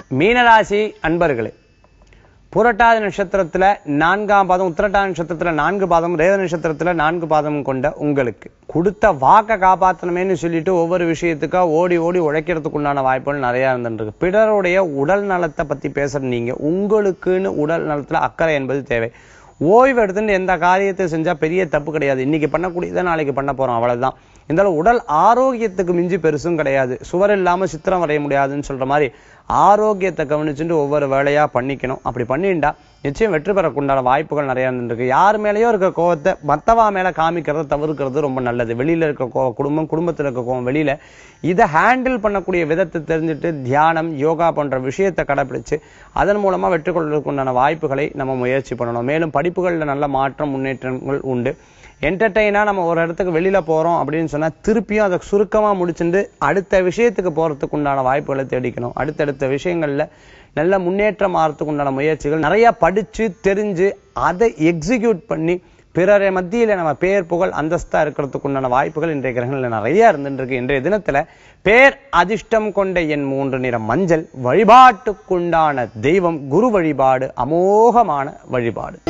மீனராசி அன்பர்களே, புரட்டாதி நட்சத்திரத்துல 4ஆம் பாதம், உத்திரட்டாதி நட்சத்திரத்துல 4 பாதம், ரேவ நட்சத்திரத்துல 4 பாதம் கொண்ட உங்களுக்கு கொடுத்த வாக்க காப்பாற்றணுமேன்னு சொல்லிட்டு ஒவ்வொரு விஷயத்துக்கா ஓடி ஓடி உழைக்கிறதுக்கு உண்டான வாய்ப்புகள் நிறைய இருந்துருக்கு. பிறருடைய உடல் நலத்தை பத்தி பேசுற நீங்க உங்களுக்குன்னு உடல் நலத்துல அக்கறை என்பது தேவை. ஓய்வு எடுத்துட்டு எந்த காரியத்தை செஞ்சா பெரிய தப்பு கிடையாது. இன்னைக்கு பண்ணக்கூடியதை நாளைக்கு பண்ண போறோம், அவ்வளவுதான். இருந்தாலும் உடல் ஆரோக்கியத்துக்கு மிஞ்சி பெருசும் கிடையாது. சுவர் இல்லாம சித்திரம் வரைய முடியாதுன்னு சொல்ற மாதிரி ஆரோக்கியத்தை கவனிச்சுட்டு ஒவ்வொரு வேலையா பண்ணிக்கணும். அப்படி பண்ணிண்டா நிச்சயம் வெற்றி பெறக்குண்டான வாய்ப்புகள் நிறைய இருந்துருக்கு. யார் மேலேயோ இருக்க கோவத்தை மத்தவா மேல காமிக்கிறத தவிர்க்கிறது ரொம்ப நல்லது. வெளியில இருக்க குடும்பத்தில் இருக்க கோவம் வெளியில இதை ஹேண்டில் பண்ணக்கூடிய விதத்தை தெரிஞ்சுட்டு தியானம், யோகா போன்ற விஷயத்தை கடைபிடிச்சு அதன் மூலமா வெற்றி கொள்வதற்குண்டான வாய்ப்புகளை நம்ம முயற்சி பண்ணணும். மேலும் படிப்புகள்ல நல்ல மாற்றம், முன்னேற்றங்கள் உண்டு. என்டர்டெயினா நம்ம ஒரு இடத்துக்கு வெளியில போறோம் அப்படின்னு சொன்னா திருப்பியும் அதை சுருக்கமா முடிச்சுட்டு அடுத்த விஷயத்துக்கு போறதுக்கு உண்டான வாய்ப்புகளை தேடிக்கணும். அடுத்தடுத்த விஷயங்கள்ல நல்ல முன்னேற்றம் ஆகிறதுக்கு உண்டான முயற்சிகள் நிறைய படிச்சு தெரிஞ்சு அதை எக்ஸிக்யூட் பண்ணி பிறரை மத்தியில நம்ம பேர் புகழ் அந்தஸ்தா இருக்கிறதுக்கு உண்டான வாய்ப்புகள் இன்றைய கிரகங்கள்ல நிறைய இருந்துருக்கு. இன்றைய தினத்துல பேர் அதிர்ஷ்டம் கொண்ட என் 3 நிறம் மஞ்சள். வழிபாட்டுக்குண்டான தெய்வம் குரு வழிபாடு, அமோகமான வழிபாடு.